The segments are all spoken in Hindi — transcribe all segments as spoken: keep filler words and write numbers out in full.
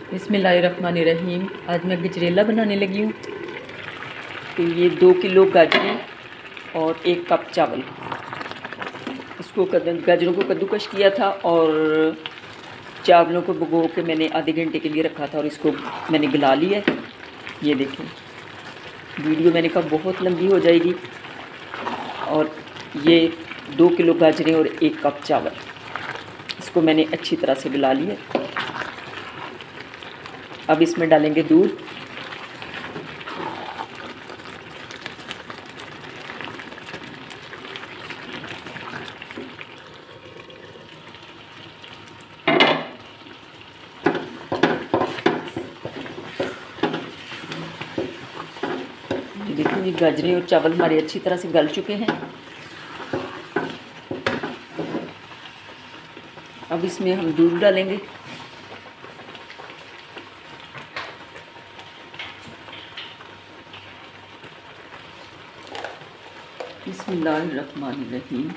बिस्मिल्लाहिर्रहमानिर्रहीम। आज मैं गजरेला बनाने लगी हूँ। तो ये दो किलो गाजरें और एक कप चावल, इसको गाजरों को कद्दूकश किया था और चावलों को भिगो के मैंने आधे घंटे के लिए रखा था और इसको मैंने गला लिया। ये देखें, वीडियो मैंने कहा बहुत लंबी हो जाएगी। और ये दो किलो गाजरें और एक कप चावल, इसको मैंने अच्छी तरह से गला लिया। अब इसमें डालेंगे दूध। देखिए, ये गाजरें और चावल हमारे अच्छी तरह से गल चुके हैं। अब इसमें हम दूध डालेंगे। बिस्मिल्लाहिर्रहमानिर्रहीम।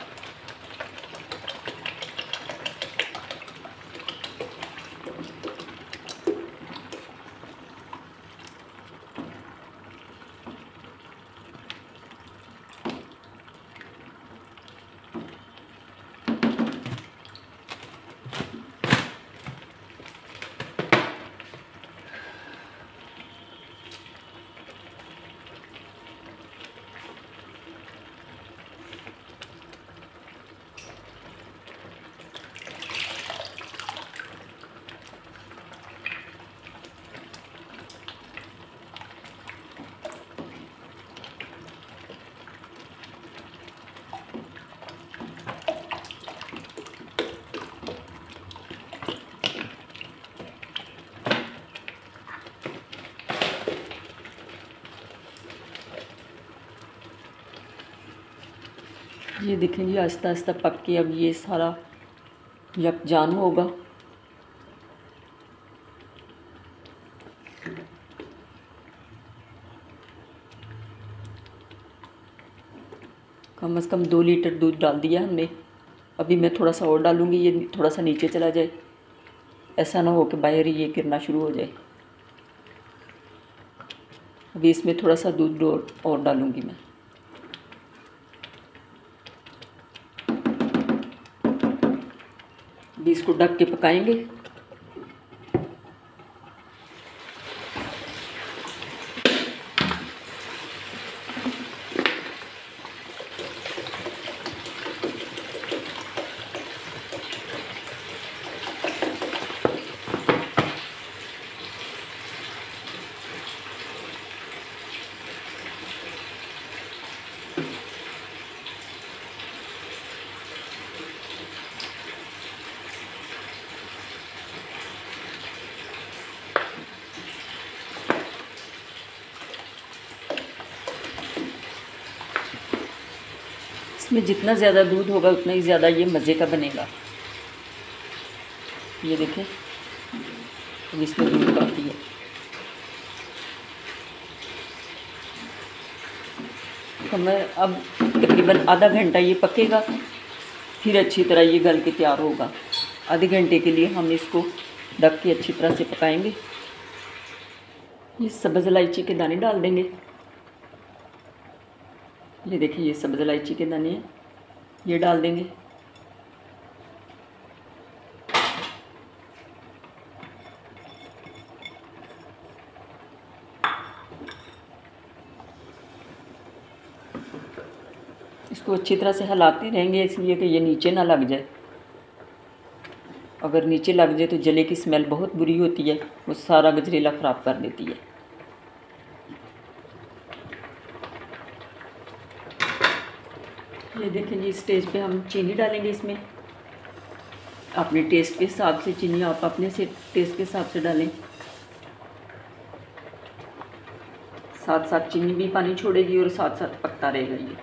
ये देखें जी, आहिस्ता आहिस्ता पक के अब ये सारा यकजान होगा। कम से कम दो लीटर दूध डाल दिया हमने। अभी मैं थोड़ा सा और डालूँगी, ये थोड़ा सा नीचे चला जाए, ऐसा ना हो कि बाहर ये गिरना शुरू हो जाए। अभी इसमें थोड़ा सा दूध और डालूँगी मैं। अभी इसको ढक के पकाएंगे। इसमें जितना ज़्यादा दूध होगा उतना ही ज़्यादा ये मज़े का बनेगा। ये देखें, अब इसमें दूध काफ़ी है। तो मैं अब तकरीबन आधा घंटा ये पकेगा, फिर अच्छी तरह ये गल के तैयार होगा। आधे घंटे के लिए हम इसको ढक के अच्छी तरह से पकाएंगे। ये सब्ज़ इलायची के दाने डाल देंगे। ये देखिए, ये सब्ज़ इलायची के दाने हैं, ये डाल देंगे। इसको अच्छी तरह से हिलाते रहेंगे, इसलिए कि ये नीचे ना लग जाए। अगर नीचे लग जाए तो जले की स्मेल बहुत बुरी होती है, वो सारा गजरेला ख़राब कर देती है। ये देखें जी, इस स्टेज पे हम चीनी डालेंगे। इसमें अपने टेस्ट के हिसाब से चीनी आप अपने से टेस्ट के हिसाब से डालें। साथ साथ चीनी भी पानी छोड़ेगी और साथ साथ पकता रहेगा ये।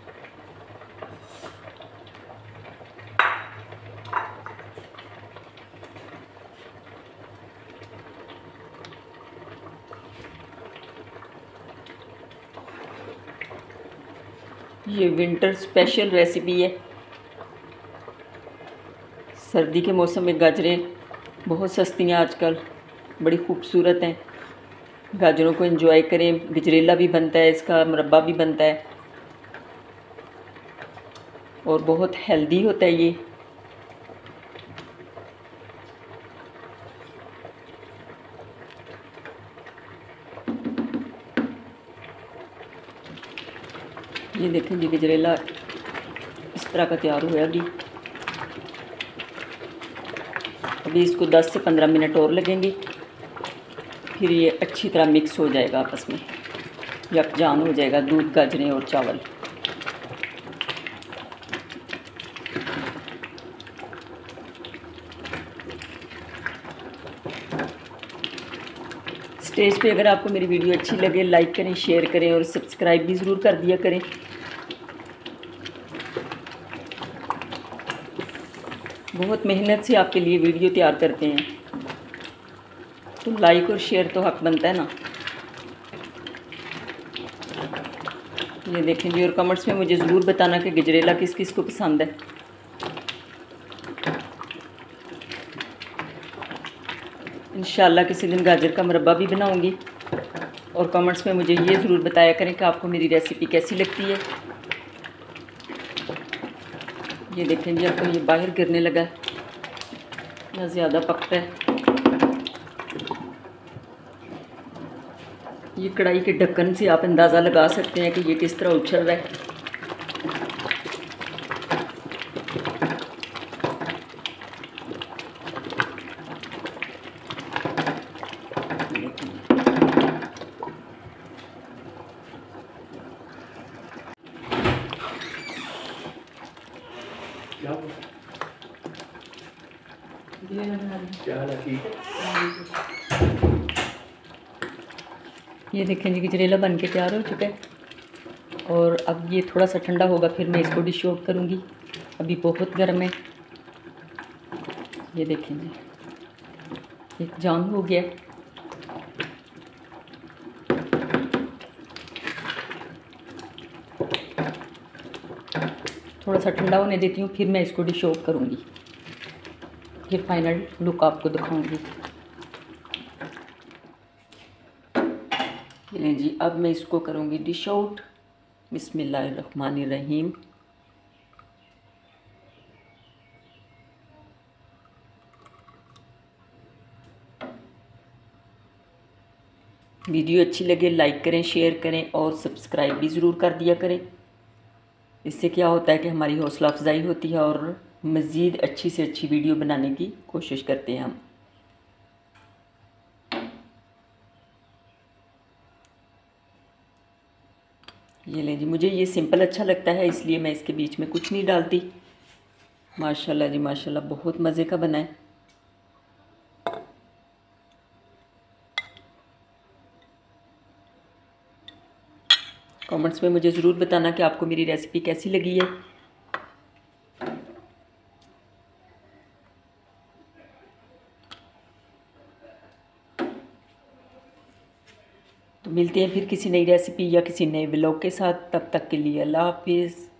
ये विंटर स्पेशल रेसिपी है। सर्दी के मौसम में गाजरें बहुत सस्ती हैं आजकल, बड़ी खूबसूरत हैं। गाजरों को एंजॉय करें। गजरेला भी बनता है, इसका मुरब्बा भी बनता है और बहुत हेल्दी होता है ये। ये देखें जी, गजरेला इस तरह का तैयार हुआ है। अभी अभी इसको दस से पंद्रह मिनट और लगेंगे, फिर ये अच्छी तरह मिक्स हो जाएगा, आपस में यकजान हो जाएगा दूध, गाजरें और चावल। स्टेज पे अगर आपको मेरी वीडियो अच्छी लगे, लाइक करें, शेयर करें और सब्सक्राइब भी ज़रूर कर दिया करें। बहुत मेहनत से आपके लिए वीडियो तैयार करते हैं, तो लाइक और शेयर तो हक बनता है ना। ये देखें जी, और कमेंट्स में मुझे ज़रूर बताना कि गजरेला किस किस को पसंद है। इंशाल्लाह किसी दिन गाजर का मुरब्बा भी बनाऊंगी, और कमेंट्स में मुझे ये ज़रूर बताया करें कि आपको मेरी रेसिपी कैसी लगती है। ये देखें जी, अब तो ये बाहर गिरने लगा है या ज़्यादा पकता है। ये कढ़ाई के ढक्कन से आप अंदाज़ा लगा सकते हैं कि ये किस तरह उछल रहा है। ये देखें जी, गजरेला बन के तैयार हो चुका है, और अब ये थोड़ा सा ठंडा होगा, फिर मैं इसको डिश आउट करूँगी। अभी बहुत गर्म है। ये देखें जी, एक जान हो गया। थोड़ा सा ठंडा होने देती हूँ, फिर मैं इसको डिश आउट करूँगी, फिर फाइनल लुक आपको दिखाऊंगी। चलिए जी, अब मैं इसको करूँगी डिश आउट। बिस्मिल्लाहिर्रहमानिर्रहीम। वीडियो अच्छी लगे लाइक करें, शेयर करें और सब्सक्राइब भी ज़रूर कर दिया करें। इससे क्या होता है कि हमारी हौसला अफजाई होती है और मज़ीद अच्छी से अच्छी वीडियो बनाने की कोशिश करते हैं हम। ये लें जी, मुझे ये सिंपल अच्छा लगता है, इसलिए मैं इसके बीच में कुछ नहीं डालती। माशाल्लाह जी माशाल्लाह, बहुत मज़े का बना है। कमेंट्स में मुझे ज़रूर बताना कि आपको मेरी रेसिपी कैसी लगी है। तो मिलते हैं फिर किसी नई रेसिपी या किसी नए व्लॉग के साथ। तब तक के लिए अल्लाह हाफिज़।